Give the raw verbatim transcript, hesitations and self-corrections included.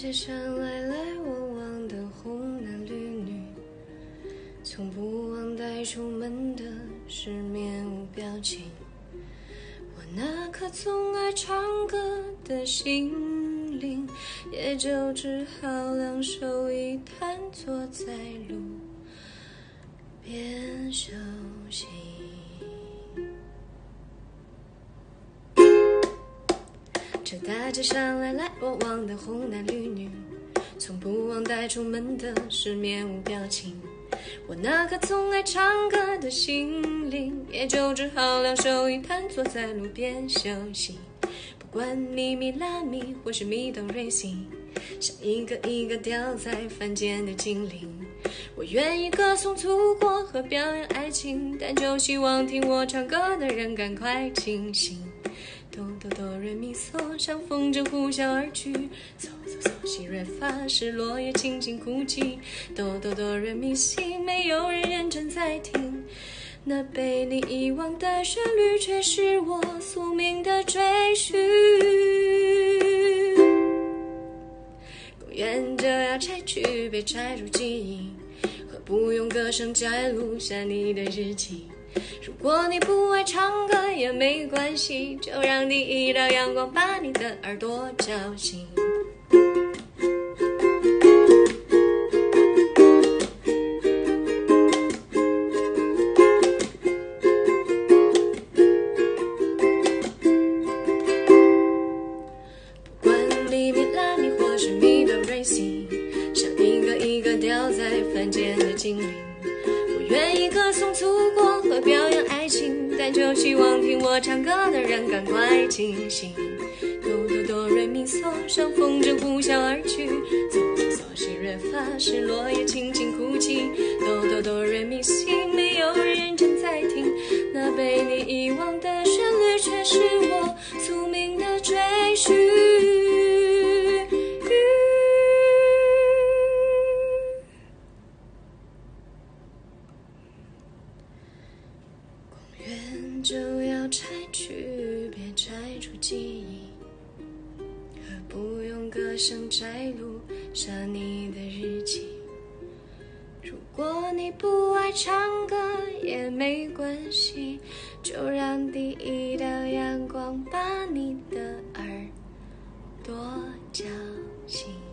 街上来来往往的红男绿女，从不忘带出门的是面无表情。我那颗总爱唱歌的心灵，也就只好两手一摊，坐在路边休息。这大街上来来往往的红男绿女，从不忘带出门的是面无表情。我那颗总爱唱歌的心灵，也就只好两手一摊，坐在路边休息。不管咪咪拉咪或是咪哆瑞西，像一个一个掉在凡间的精灵。我愿意歌颂祖国和表扬爱情，但就希望听我唱歌的人赶快清醒。哆哆哆瑞咪嗦，像风筝呼啸而去。嗦嗦嗦西瑞发，是落叶轻轻哭泣。哆哆哆瑞咪西，没有人认真在听。那被你遗忘的旋律，却是我宿命的追寻。公园就要拆去，被拆除记忆，何不用歌声摘录下你的日记？如果你不爱唱歌也没关系，就让第一道阳光把你的耳朵叫醒。不管咪咪拉咪或是咪哆瑞西，像一个一个掉在凡间的精灵。我愿意歌颂祖国和表扬爱情，但就希望听我唱歌的人赶快清醒。哆哆哆瑞咪嗦，像风筝呼啸而去。嗦嗦嗦西瑞发，是落叶轻轻哭泣。哆哆哆瑞咪西，没有人认真在听。那被你遗忘的旋律，却是我宿命的追寻。就要拆去，别拆除记忆，何不用歌声摘录下你的日记？如果你不爱唱歌也没关系，就让第一道阳光把你的耳朵叫醒。